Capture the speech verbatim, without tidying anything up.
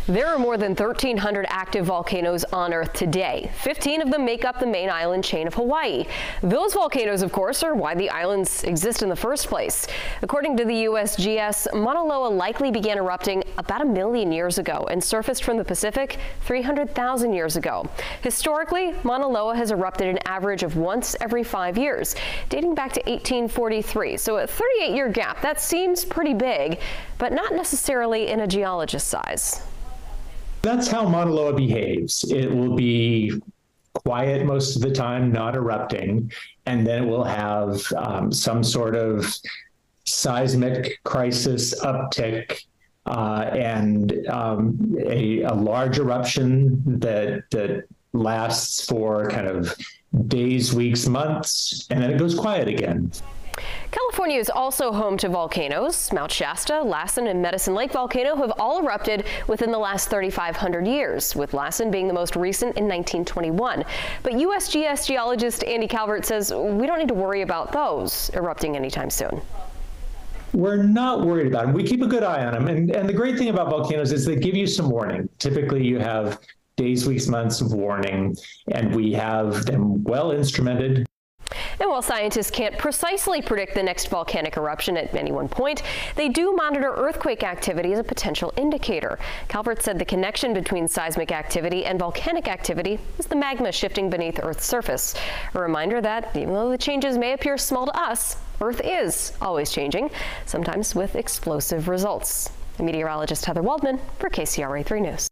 There are more than thirteen hundred active volcanoes on Earth today. fifteen of them make up the main island chain of Hawaii. Those volcanoes, of course, are why the islands exist in the first place. According to the U S G S, Mauna Loa likely began erupting about a million years ago and surfaced from the Pacific three hundred thousand years ago. Historically, Mauna Loa has erupted an average of once every five years, dating back to eighteen forty-three. So a thirty-eight year gap, that seems pretty big, but not necessarily in a geologist's eyes. That's how Mauna Loa behaves. It will be quiet most of the time, not erupting, and then it will have um, some sort of seismic crisis uptick uh, and um, a, a large eruption that, that lasts for kind of days, weeks, months, and then it goes quiet again. California is also home to volcanoes. Mount Shasta, Lassen, and Medicine Lake volcano have all erupted within the last thirty-five hundred years, with Lassen being the most recent in nineteen twenty-one. But U S G S geologist Andy Calvert says we don't need to worry about those erupting anytime soon. We're not worried about them. We keep a good eye on them. And, and the great thing about volcanoes is they give you some warning. Typically, you have days, weeks, months of warning, and we have them well instrumented. And while scientists can't precisely predict the next volcanic eruption at any one point, they do monitor earthquake activity as a potential indicator. Calvert said the connection between seismic activity and volcanic activity is the magma shifting beneath Earth's surface. A reminder that even though the changes may appear small to us, Earth is always changing, sometimes with explosive results. Meteorologist Heather Waldman for K C R A three News.